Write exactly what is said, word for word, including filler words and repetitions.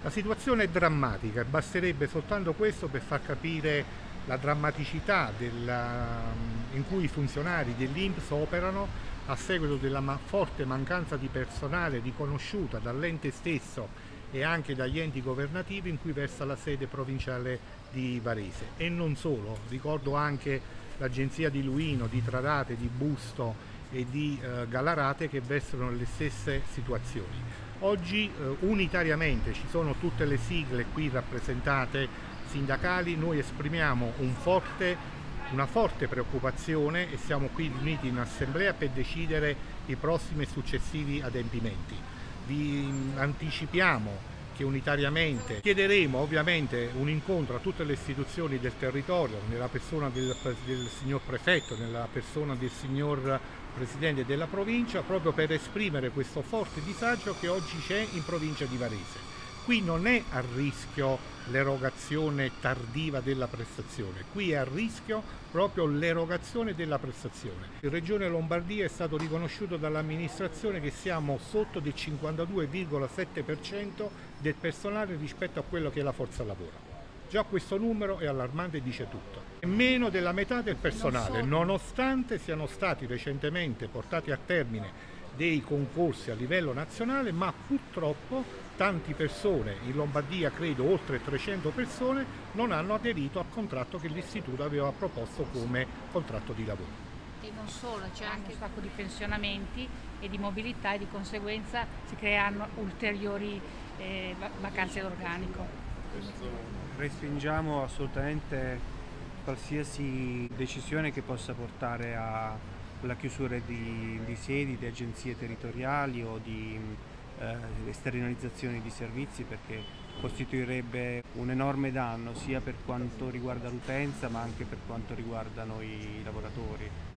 La situazione è drammatica e basterebbe soltanto questo per far capire la drammaticità della, in cui i funzionari dell'I N P S operano a seguito della ma- forte mancanza di personale riconosciuta dall'ente stesso e anche dagli enti governativi in cui versa la sede provinciale di Varese. E non solo, ricordo anche l'agenzia di Luino, di Tradate, di Busto e di eh, Gallarate che versano nelle stesse situazioni. Oggi eh, unitariamente ci sono tutte le sigle qui rappresentate sindacali, noi esprimiamo un forte, una forte preoccupazione e siamo qui riuniti in assemblea per decidere i prossimi e successivi adempimenti. Vi anticipiamo che unitariamente chiederemo ovviamente un incontro a tutte le istituzioni del territorio, nella persona del, del signor prefetto, nella persona del signor presidente della provincia, proprio per esprimere questo forte disagio che oggi c'è in provincia di Varese. Qui non è a rischio l'erogazione tardiva della prestazione, qui è a rischio proprio l'erogazione della prestazione. In Regione Lombardia è stato riconosciuto dall'amministrazione che siamo sotto del cinquantadue virgola sette per cento del personale rispetto a quello che è la forza lavoro. Già questo numero è allarmante e dice tutto. È meno della metà del personale, nonostante siano stati recentemente portati a termine dei concorsi a livello nazionale, ma purtroppo tante persone, in Lombardia credo oltre trecento persone, non hanno aderito al contratto che l'Istituto aveva proposto come contratto di lavoro. E non solo, c'è anche un sacco di pensionamenti e di mobilità e di conseguenza si creano ulteriori eh, vacanze d'organico. Respingiamo assolutamente qualsiasi decisione che possa portare alla chiusura di, di sedi, di agenzie territoriali o di eh, esternalizzazione di servizi, perché costituirebbe un enorme danno sia per quanto riguarda l'utenza ma anche per quanto riguarda noi lavoratori.